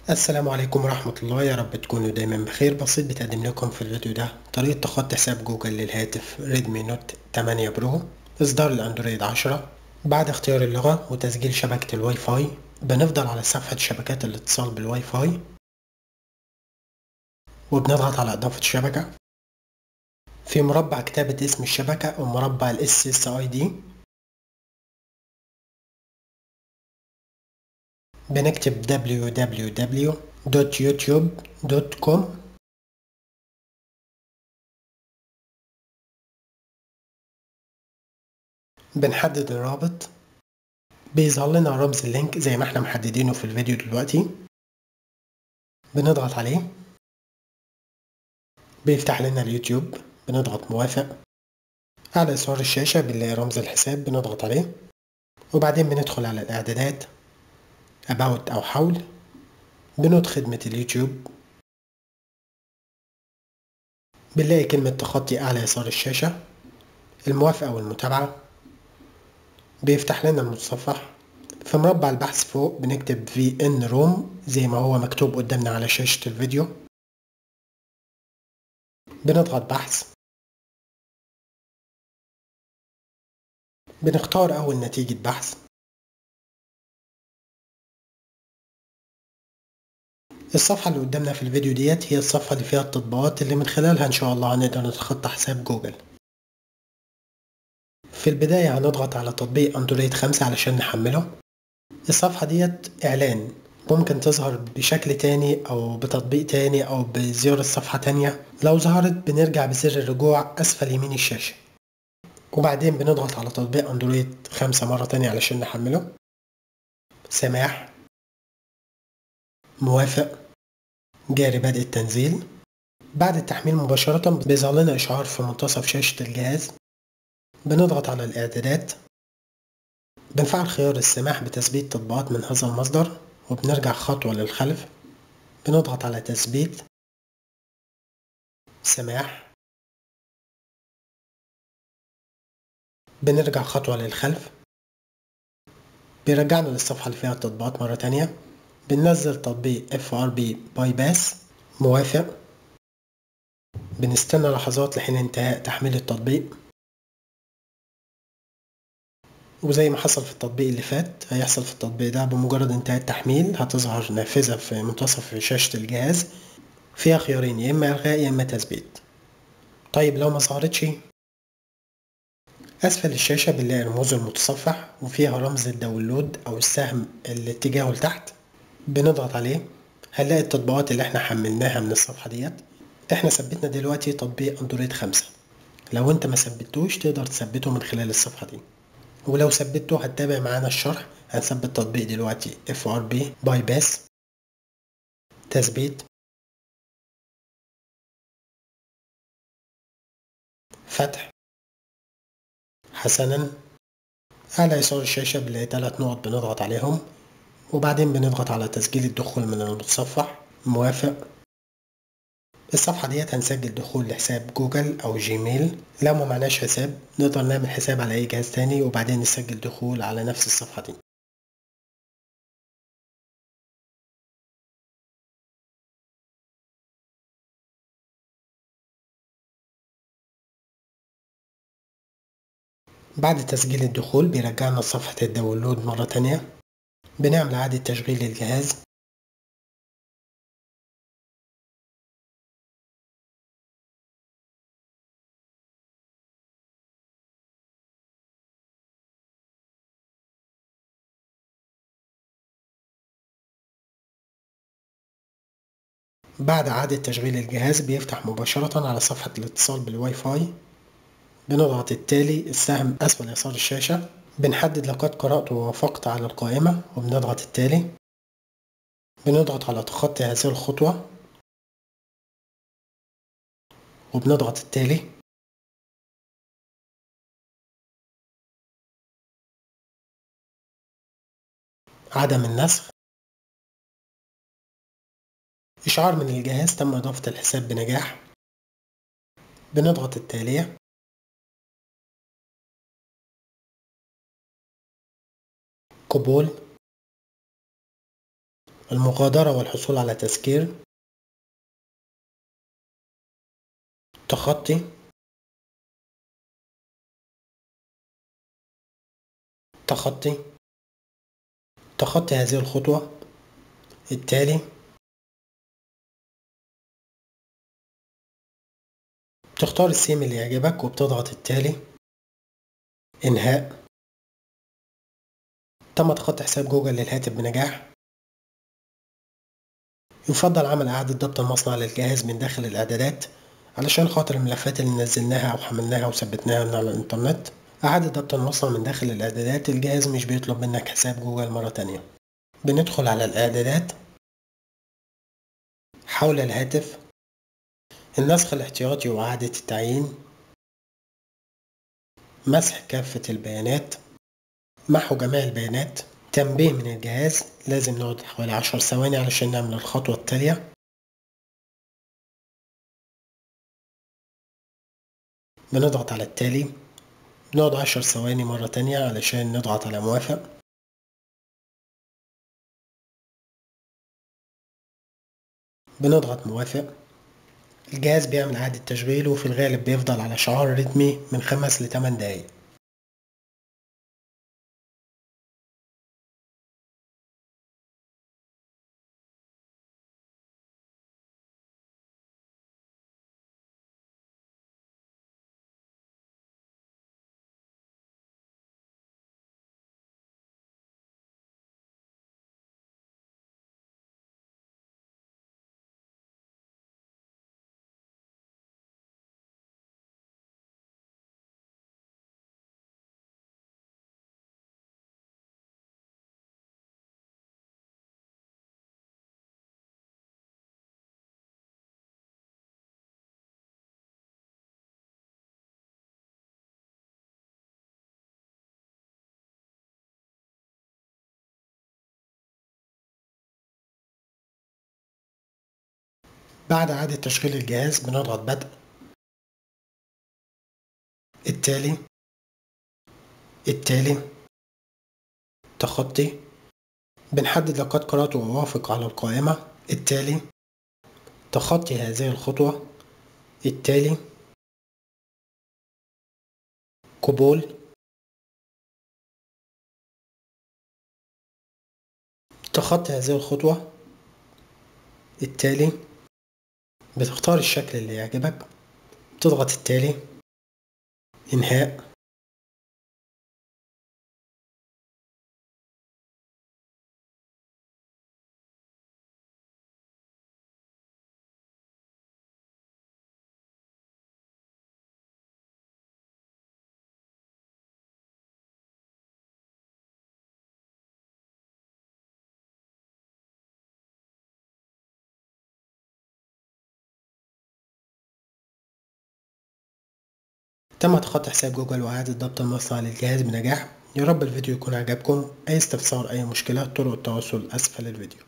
السلام عليكم ورحمة الله، يا رب تكونوا دايما بخير. بسيط بتقدم لكم في الفيديو ده طريقة تخطي حساب جوجل للهاتف ريدمي نوت 8 برو إصدار الأندرويد 10. بعد اختيار اللغة وتسجيل شبكة الواي فاي بنفضل على صفحة شبكات الاتصال بالواي فاي وبنضغط على إضافة شبكة. في مربع كتابة اسم الشبكة أو مربع ال SSID بنكتب www.youtube.com. بنحدد الرابط، بيظهر لنا رمز اللينك زي ما احنا محددينه في الفيديو دلوقتي. بنضغط عليه بيفتح لنا اليوتيوب، بنضغط موافق. على يسار الشاشة بنلاقي رمز الحساب بنضغط عليه، وبعدين بندخل على الإعدادات About أو حول، بنود خدمة اليوتيوب، بنلاقي كلمة تخطي أعلى يسار الشاشة، الموافقة والمتابعة. بيفتح لنا المتصفح. في مربع البحث فوق بنكتب VN روم زي ما هو مكتوب قدامنا على شاشة الفيديو. بنضغط بحث، بنختار أول نتيجة بحث. الصفحة اللي قدامنا في الفيديو ديت هي الصفحة اللي فيها التطبيقات اللي من خلالها إن شاء الله هنقدر نتخطى حساب جوجل. في البداية هنضغط على تطبيق أندرويد 5 علشان نحمله. الصفحة ديت إعلان، ممكن تظهر بشكل تاني أو بتطبيق تاني أو بزيارة صفحة تانية. لو ظهرت بنرجع بزر الرجوع أسفل يمين الشاشة، وبعدين بنضغط على تطبيق أندرويد 5 مرة تانية علشان نحمله. سماح، موافق، جاري بدء التنزيل. بعد التحميل مباشرة بيظهر لنا إشعار في منتصف شاشة الجهاز. بنضغط على الإعدادات، بنفعل خيار السماح بتثبيت تطبيقات من هذا المصدر، وبنرجع خطوة للخلف. بنضغط على تثبيت، سماح، بنرجع خطوة للخلف، بيرجعنا للصفحة اللي فيها التطبيقات مرة تانية. بننزل تطبيق FRB بايباس، موافق. بنستنى لحظات لحين انتهاء تحميل التطبيق، وزي ما حصل في التطبيق اللي فات هيحصل في التطبيق ده. بمجرد انتهاء التحميل هتظهر نافذة في منتصف شاشة الجهاز فيها خيارين، يا إما إلغاء يا إما تثبيت. طيب لو ما ظهرتش، أسفل الشاشة بنلاقي رموز المتصفح وفيها رمز الداونلود أو السهم اللي اتجاهه لتحت. بنضغط عليه هنلاقي التطبيقات اللي احنا حملناها من الصفحة ديت. احنا ثبتنا دلوقتي تطبيق أندرويد 5. لو انت ما ثبتوش تقدر تثبته من خلال الصفحة دي، ولو ثبته هتتابع معانا الشرح. هنثبت تطبيق دلوقتي FRB بايباس، تثبيت، فتح. حسنا، على يسار الشاشة بنلاقي 3 نقط بنضغط عليهم، وبعدين بنضغط على تسجيل الدخول من المتصفح، موافق. الصفحة ديت هنسجل دخول لحساب جوجل أو جيميل. لو ما معناش حساب نقدر نعمل حساب على أي جهاز تاني وبعدين نسجل دخول على نفس الصفحة دي. بعد تسجيل الدخول بيرجعنا لصفحة الداونلود مرة تانية. بنعمل إعادة تشغيل للجهاز. بعد إعادة تشغيل الجهاز بيفتح مباشرة على صفحة الاتصال بالواي فاي. بنضغط التالي السهم أسفل يسار الشاشة، بنحدد لقد قرأت ووافقت على القائمة وبنضغط التالي. بنضغط على تخطي هذه الخطوة وبنضغط التالي. عدم النسخ، إشعار من الجهاز تم إضافة الحساب بنجاح. بنضغط التالية. قبول. المغادرة والحصول على تذكير، تخطي، تخطي، تخطي هذه الخطوة، التالي، تختار السيم اللي يعجبك وبتضغط التالي، إنهاء. تم تخطي حساب جوجل للهاتف بنجاح. يفضل عمل إعادة ضبط المصنع للجهاز من داخل الإعدادات علشان خاطر الملفات اللي نزلناها أو حملناها وثبتناها من على الإنترنت. إعادة ضبط المصنع من داخل الإعدادات، الجهاز مش بيطلب منك حساب جوجل مرة تانية. بندخل على الإعدادات، حول الهاتف، النسخ الاحتياطي وإعادة التعيين، مسح كافة البيانات، محو جميع البيانات، تنبيه من الجهاز. لازم نقعد حوالي 10 ثواني علشان نعمل الخطوة التالية. بنضغط على التالي، بنقعد 10 ثواني مرة تانية علشان نضغط على موافق. بنضغط موافق. الجهاز بيعمل إعادة تشغيل، وفي الغالب بيفضل على شعار رتمي من 5 ل8 دقايق. بعد إعادة تشغيل الجهاز بنضغط بدء، التالي، التالي، تخطي. بنحدد لقد قرأت وأوافق على القائمة، التالي، تخطي هذه الخطوة، التالي، قبول، تخطي هذه الخطوة، التالي. بتختار الشكل اللي يعجبك، تضغط التالي، إنهاء. تم تخطي حساب جوجل وإعادة ضبط المصنع للجهاز بنجاح. يا رب الفيديو يكون عجبكم. أي استفسار، أي مشكلة، طرق التواصل أسفل الفيديو.